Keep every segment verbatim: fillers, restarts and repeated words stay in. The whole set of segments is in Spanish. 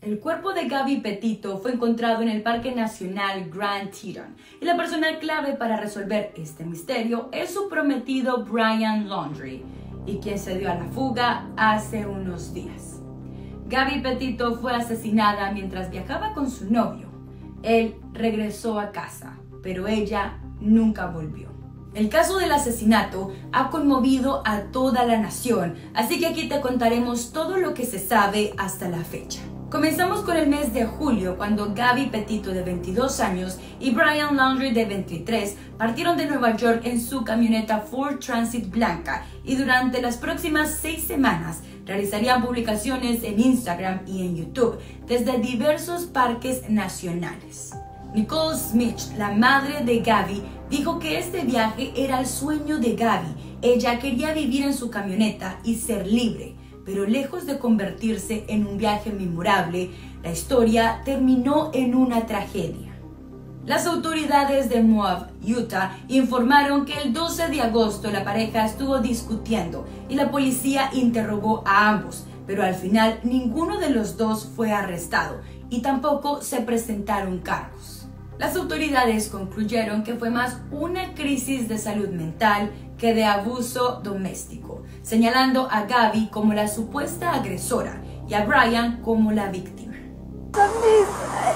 El cuerpo de Gabby Petito fue encontrado en el Parque Nacional Grand Teton y la persona clave para resolver este misterio es su prometido Brian Laundrie, y quien se dio a la fuga hace unos días. Gabby Petito fue asesinada mientras viajaba con su novio. Él regresó a casa, pero ella nunca volvió. El caso del asesinato ha conmovido a toda la nación, así que aquí te contaremos todo lo que se sabe hasta la fecha. Comenzamos con el mes de julio, cuando Gabby Petito, de veintidós años, y Brian Laundrie, de veintitrés, partieron de Nueva York en su camioneta Ford Transit blanca y durante las próximas seis semanas realizarían publicaciones en Instagram y en YouTube desde diversos parques nacionales. Nicole Smith, la madre de Gabby, dijo que este viaje era el sueño de Gabby. Ella quería vivir en su camioneta y ser libre, pero lejos de convertirse en un viaje memorable, la historia terminó en una tragedia. Las autoridades de Moab, Utah, informaron que el doce de agosto la pareja estuvo discutiendo y la policía interrogó a ambos, pero al final ninguno de los dos fue arrestado y tampoco se presentaron cargos. Las autoridades concluyeron que fue más una crisis de salud mental que de abuso doméstico, señalando a Gabby como la supuesta agresora y a Brian como la víctima. Some days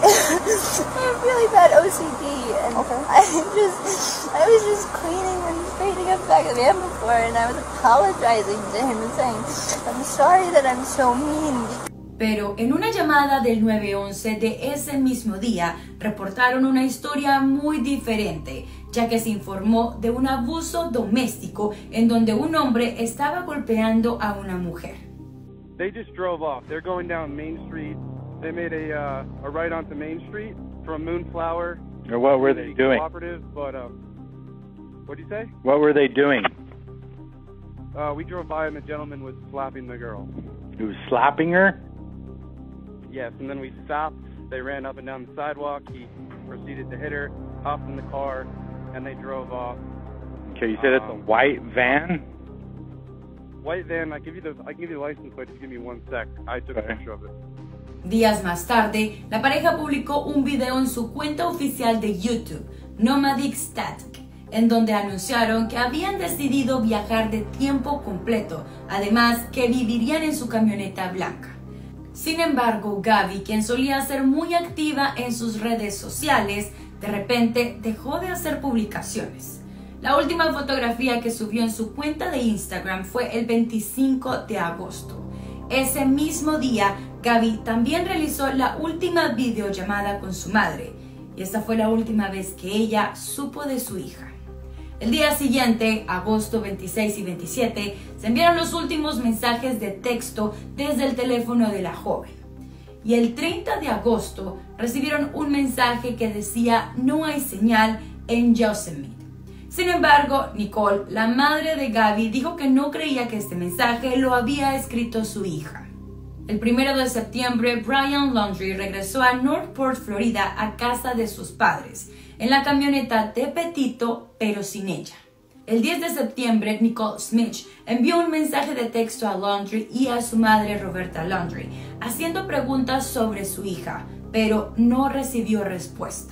I have really bad O C D, and okay. I just, I was just cleaning and straightening up back of the van before, and I was apologizing to him and saying, I'm sorry that I'm so mean. Pero en una llamada del nueve once de ese mismo día, reportaron una historia muy diferente, ya que se informó de un abuso doméstico en donde un hombre estaba golpeando a una mujer. They just drove off. They're going down Main Street. They made a, uh, a right onto Main Street from Moonflower. Or what were they doing? Cooperative, but um, what do you say? What were they doing? Uh, we drove by and the gentleman was slapping the girl. He was slapping her? Yes, and then we stopped. They ran up and down the sidewalk. He proceeded to hit her, hopped in the car, and they drove off. Okay, you said um, it's a white van? White van. I give you the. I can give you the license plate. Just give me one sec. I took okay. a picture of it. Días más tarde, la pareja publicó un video en su cuenta oficial de YouTube, Nomadic Static, en donde anunciaron que habían decidido viajar de tiempo completo, además que vivirían en su camioneta blanca. Sin embargo, Gabby, quien solía ser muy activa en sus redes sociales, de repente dejó de hacer publicaciones. La última fotografía que subió en su cuenta de Instagram fue el veinticinco de agosto. Ese mismo día, Gabby también realizó la última videollamada con su madre, y esta fue la última vez que ella supo de su hija. El día siguiente, agosto veintiséis y veintisiete, se enviaron los últimos mensajes de texto desde el teléfono de la joven. Y el treinta de agosto recibieron un mensaje que decía no hay señal en Yosemite. Sin embargo, Nicole, la madre de Gabby, dijo que no creía que este mensaje lo había escrito su hija. El primero de septiembre, Brian Laundrie regresó a Northport, Florida, a casa de sus padres, en la camioneta de Petito, pero sin ella. El diez de septiembre, Nicole Smith envió un mensaje de texto a Laundrie y a su madre Roberta Laundrie, haciendo preguntas sobre su hija, pero no recibió respuesta.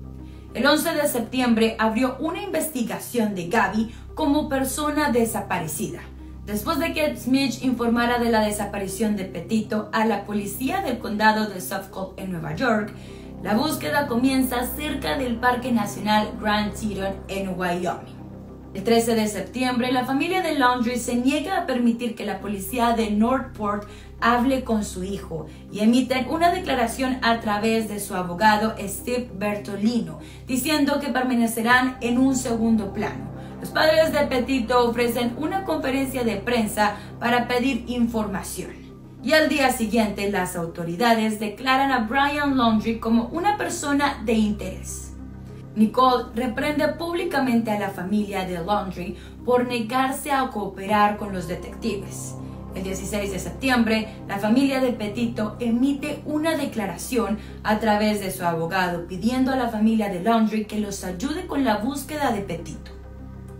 El once de septiembre abrió una investigación de Gabby como persona desaparecida, después de que Smith informara de la desaparición de Petito a la policía del condado de Suffolk en Nueva York. La búsqueda comienza cerca del Parque Nacional Grand Teton en Wyoming. El trece de septiembre, la familia de Laundrie se niega a permitir que la policía de Northport hable con su hijo y emiten una declaración a través de su abogado Steve Bertolino, diciendo que permanecerán en un segundo plano. Los padres de Petito ofrecen una conferencia de prensa para pedir información. Y al día siguiente, las autoridades declaran a Brian Laundrie como una persona de interés. Nicole reprende públicamente a la familia de Laundrie por negarse a cooperar con los detectives. El dieciséis de septiembre, la familia de Petito emite una declaración a través de su abogado pidiendo a la familia de Laundrie que los ayude con la búsqueda de Petito.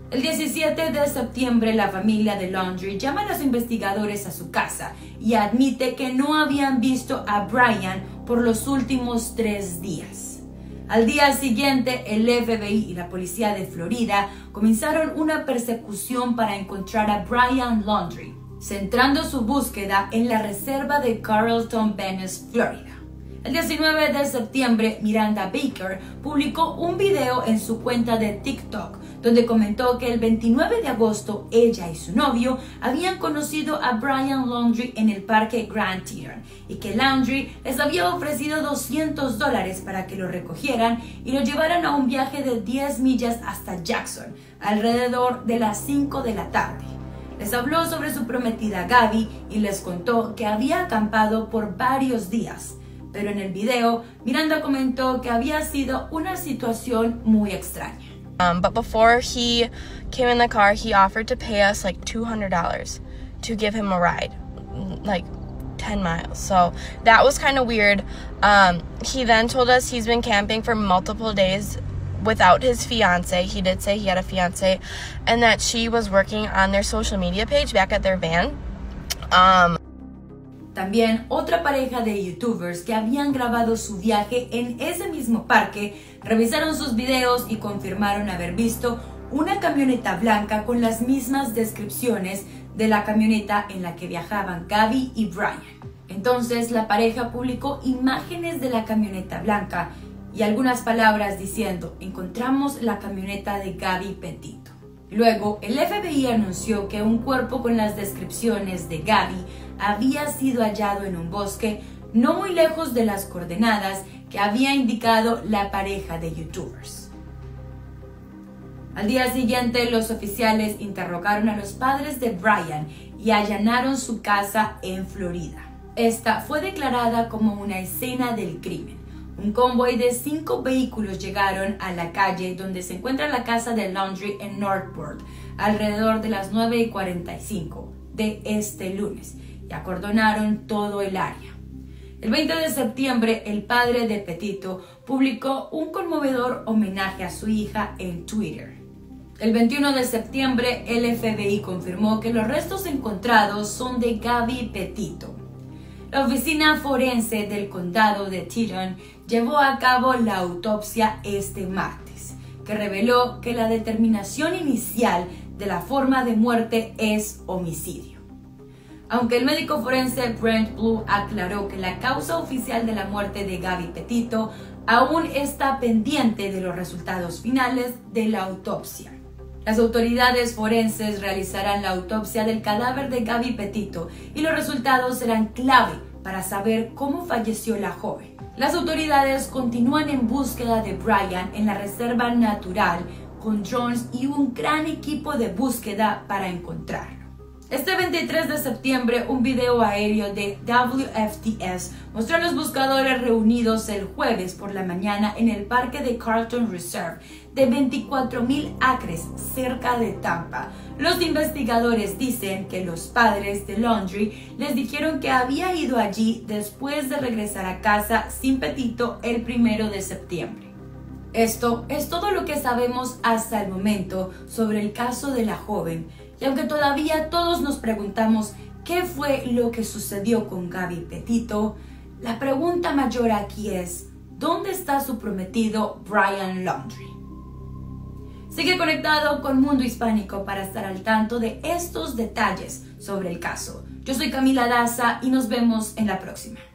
El diecisiete de septiembre, la familia de Laundrie llama a los investigadores a su casa y admite que no habían visto a Brian por los últimos tres días. Al día siguiente, el F B I y la policía de Florida comenzaron una persecución para encontrar a Brian Laundrie, centrando su búsqueda en la reserva de Carlton Bennis, Florida. El diecinueve de septiembre, Miranda Baker publicó un video en su cuenta de TikTok donde comentó que el veintinueve de agosto ella y su novio habían conocido a Brian Laundrie en el parque Grand Teton y que Laundrie les había ofrecido doscientos dólares para que lo recogieran y lo llevaran a un viaje de diez millas hasta Jackson, alrededor de las cinco de la tarde. Les habló sobre su prometida Gabby y les contó que había acampado por varios días. Pero en el video, Miranda comentó que había sido una situación muy extraña. Um, but before he came in the car, he offered to pay us like two hundred dollars to give him a ride, like ten miles. So that was kind of weird. Um, he then told us he's been camping for multiple days without his fiance. He did say he had a fiance, and that she was working on their social media page back at their van. Um, También otra pareja de youtubers que habían grabado su viaje en ese mismo parque revisaron sus videos y confirmaron haber visto una camioneta blanca con las mismas descripciones de la camioneta en la que viajaban Gabby y Brian. Entonces la pareja publicó imágenes de la camioneta blanca y algunas palabras diciendo: encontramos la camioneta de Gabby Petito. Luego, el F B I anunció que un cuerpo con las descripciones de Gabby había sido hallado en un bosque no muy lejos de las coordenadas que había indicado la pareja de youtubers. Al día siguiente, los oficiales interrogaron a los padres de Brian y allanaron su casa en Florida. Esta fue declarada como una escena del crimen. Un convoy de cinco vehículos llegaron a la calle donde se encuentra la casa de Laundrie en Northport alrededor de las nueve y cuarenta y cinco de este lunes y acordonaron todo el área. El veinte de septiembre, el padre de Petito publicó un conmovedor homenaje a su hija en Twitter. El veintiuno de septiembre, el F B I confirmó que los restos encontrados son de Gabby Petito. La oficina forense del condado de Teton llevó a cabo la autopsia este martes, que reveló que la determinación inicial de la forma de muerte es homicidio. Aunque el médico forense Brent Blue aclaró que la causa oficial de la muerte de Gabby Petito aún está pendiente de los resultados finales de la autopsia. Las autoridades forenses realizarán la autopsia del cadáver de Gabby Petito y los resultados serán clave para saber cómo falleció la joven. Las autoridades continúan en búsqueda de Brian en la reserva natural con drones y un gran equipo de búsqueda para encontrarlo. Este veintitrés de septiembre, un video aéreo de W F T S mostró a los buscadores reunidos el jueves por la mañana en el parque de Carlton Reserve de veinticuatro mil acres cerca de Tampa. Los investigadores dicen que los padres de Laundrie les dijeron que había ido allí después de regresar a casa sin Petito el primero de septiembre. Esto es todo lo que sabemos hasta el momento sobre el caso de la joven. Y aunque todavía todos nos preguntamos qué fue lo que sucedió con Gabby Petito, la pregunta mayor aquí es: ¿dónde está su prometido Brian Laundrie? Sigue conectado con Mundo Hispánico para estar al tanto de estos detalles sobre el caso. Yo soy Camila Daza y nos vemos en la próxima.